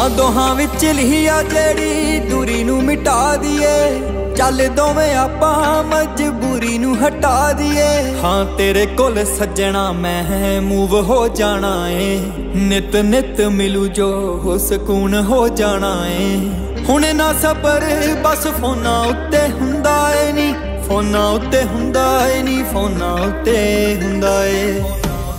हाँ दोहां विच लिया जेड़ी दूरी नू मिटा दिए, चल दोवें आपां मजबूरी नू हटा दिए। हाँ तेरे कोल सज्जणा मैं मूव हो जाना है, नित नित मिलू जो सुकून हो जाना है। हुणे ना सबर बस फोना उत्ते हुंदा है नी, फोना उत्ते हुंदा है नी, फोना उत्ते हुंदा है।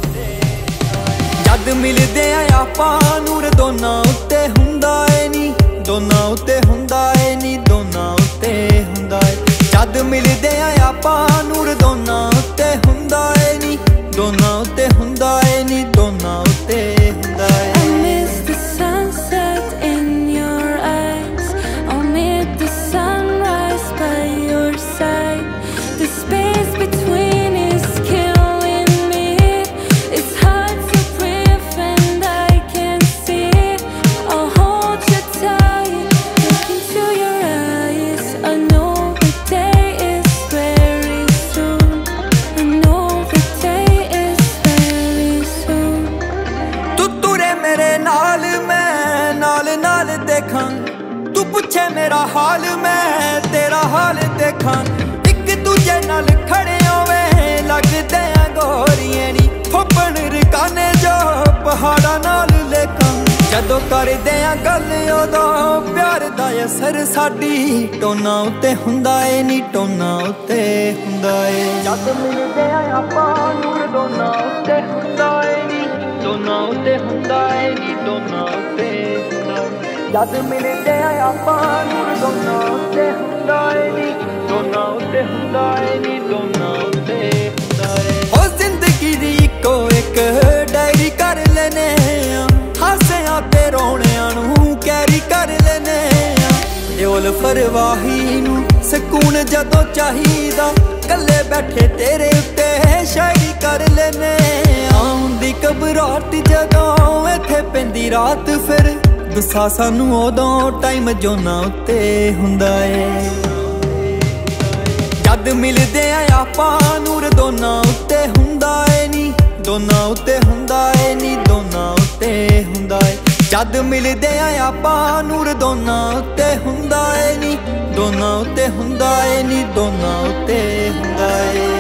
जद मिलदे आपां नूर दोना उत्ते हुंदा है नी, दोना उत्ते हुंदा है नी, दोना उत्ते हुंदा है। जद मिलदे आपां नूर दोना उत्ते हुंदा है नी, दोना उत्ते हुंदा है नी, दोना उत्ते हुंदा है। I miss the sunset in your eyes, I'll meet the sunrise by your side. The space between is killing me, it's hard to breathe and I can see. I'll hold you tight, look into your eyes. I know the day is very soon, I know the day is very soon. तू तुरे मेरे नाल मैं नाल नाल देखा, तू पूछे मेरा हाल मैं तेरा हाल देखा। एक दूजे नाल खड़े होवे लगदे आ गोरियां नी, फोपन रकाने जो पहाड़ा नाल लेखा। जदों करदे आ गल उदों प्यार दा असर साडी टोना उत्ते हुंदा है नी, टोना उत्ते हुंदा है। जद मिलदे आपां नूर दोना उत्ते हुंदा है नी, दोना उत्ते हुंदा है नी, दोना उत्ते हुंदा है। जद मिलदे आपां नूर दोना उत्ते हुंदा है नी, दोना उत्ते हुंदा है नी, दोना उत्ते हुंदा है। ओ जिंदगी दी इक्को एक डायरी कर लेने आ, हासियां ते रोणियां नू कैरी कर लेने आ। दिल फरवाही नू सकून जदों चाहिदा, कल्ले बैठे तेरे उत्ते शायरी कर लेने आ। हुंदी घबराहट जदों इत्थे पैंदी रात, फिर गुस्सा सानू उदों टाइम जोना उत्ते हुंदा है। जद मिलदे आपां नूर दोना उत्ते हुंदा है नी, दोना उत्ते हुंदा है नी, दोना उत्ते हुंदा है। जद मिलदे आपां नूर दोना उत्ते हुंदा है नी, दोना उत्ते हुंदा है नी, दोना उत्ते हुंदा है।